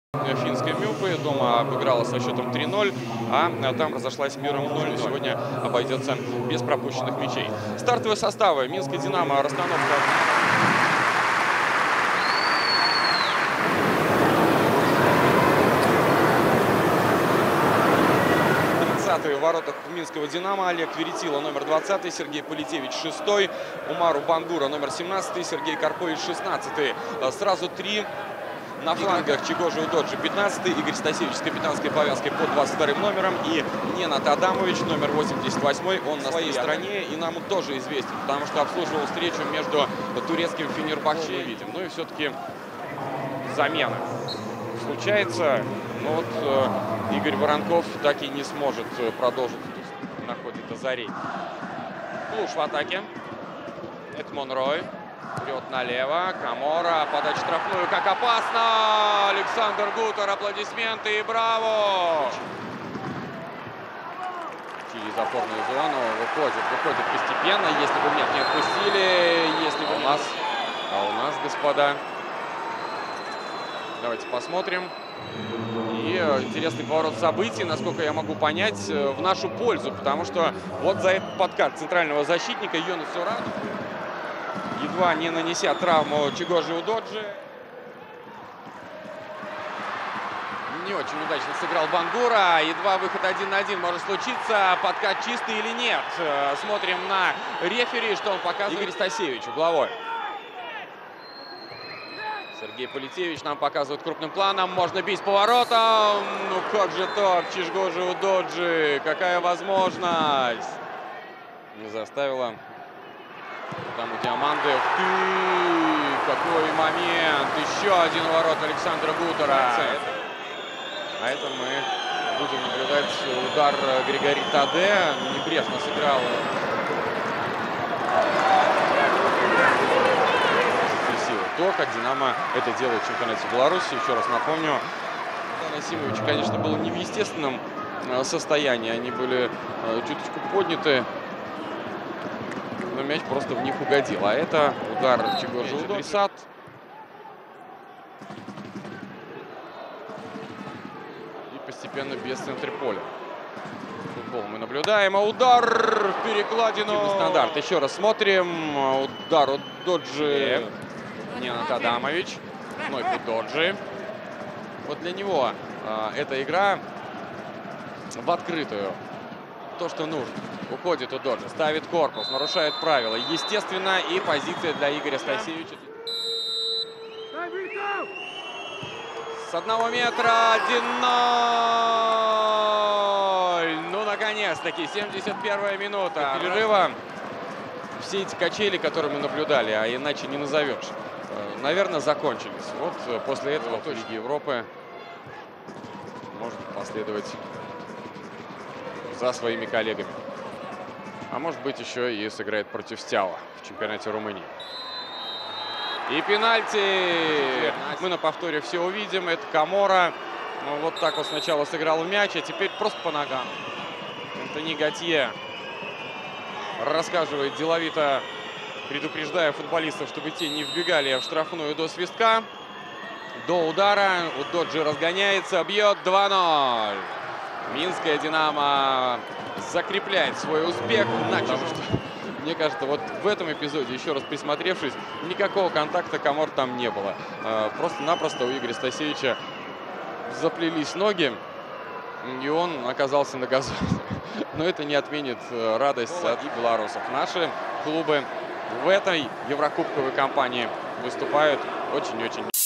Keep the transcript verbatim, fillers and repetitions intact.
Финской Мюпы дома обыграла со счетом три ноль, а там разошлась миром ноль ноль. Сегодня обойдется без пропущенных мячей. Стартовые составы. Минская «Динамо». Расстановка. тридцатый в воротах Минского «Динамо» Олег Веретило, номер двадцатый, Сергей Политевич, шестой, Умару Бангура, номер семнадцатый, Сергей Карпович, шестнадцатый. Сразу три на флангах: Чигожи Удоджи, пятнадцатый, Игорь Стасевич с капитанской повязкой под двадцать вторым номером и Ненат Адамович, номер восемьдесят восьмой. Он на своей стороне и нам тоже известен, потому что обслуживал встречу между турецким Фенербахче и видим. Ну и все-таки замена случается. Но вот э, Игорь Воронков так и не сможет продолжить. Находит Азарей. Клуш в атаке. Это Монрой. Вперед налево. Камора. Подача штрафную. Как опасно! Александр Гутер. Аплодисменты и браво! Через опорную зону. Выходит, выходит постепенно. Если бы нет, не отпустили. Если бы у нас, а у нас, господа, давайте посмотрим. И интересный поворот событий, насколько я могу понять, в нашу пользу. Потому что вот за этот подкат центрального защитника Йонас Ураду, едва не нанеся травму Чигожи Удоджи, не очень удачно сыграл Бангура. Едва выход один на один может случиться. Подкат чистый или нет? Смотрим на рефери, что он показывает. Игорь Стасевич угловой. Сергей Политевич нам показывает крупным планом. Можно бить поворотом. Ну как же так? Чигожи Удоджи. Какая возможность? Не заставила. Там у Диаманды. Ух ты! Какой момент! Еще один ворот Александра Гутера. А это мы будем наблюдать удар Григори Таде. Небрежно сыграл. То, как «Динамо» это делает в чемпионате Беларуси. Еще раз напомню, Насимович, конечно, был не в естественном состоянии. Они были чуточку подняты, но мяч просто в них угодил. А это удар Чигожи Удоджи. И постепенно без центра поля. Футбол мы наблюдаем. А удар в перекладину. Стандарт. Еще раз смотрим. Удар Удоджи. Ненат Адамович. Вновь Удоджи. Вот для него э, эта игра в открытую. То, что нужно. Уходит Удоджи, ставит корпус, нарушает правила. Естественно, и позиция для Игоря Стасевича. С одного метра один ноль. Ну, наконец-таки, семьдесят первая минута. Перерыва. Все эти качели, которые мы наблюдали, а иначе не назовешь, наверное, закончились. Вот после этого в Лиге Европы может последовать за своими коллегами. А может быть, еще и сыграет против Стяла в чемпионате Румынии. И пенальти. Мы на повторе все увидим. Это Камора. Вот так вот сначала сыграл в мяч, а теперь просто по ногам. Антони Готье рассказывает деловито, предупреждая футболистов, чтобы те не вбегали в штрафную до свистка. До удара. Удоджи разгоняется, бьет два ноль. Минская «Динамо» закрепляет свой успех. Потому что, мне кажется, вот в этом эпизоде, еще раз присмотревшись, никакого контакта Камор там не было. Просто-напросто у Игоря Стасевича заплелись ноги, и он оказался на газоне. Но это не отменит радость от белорусов. Наши клубы в этой еврокубковой кампании выступают очень-очень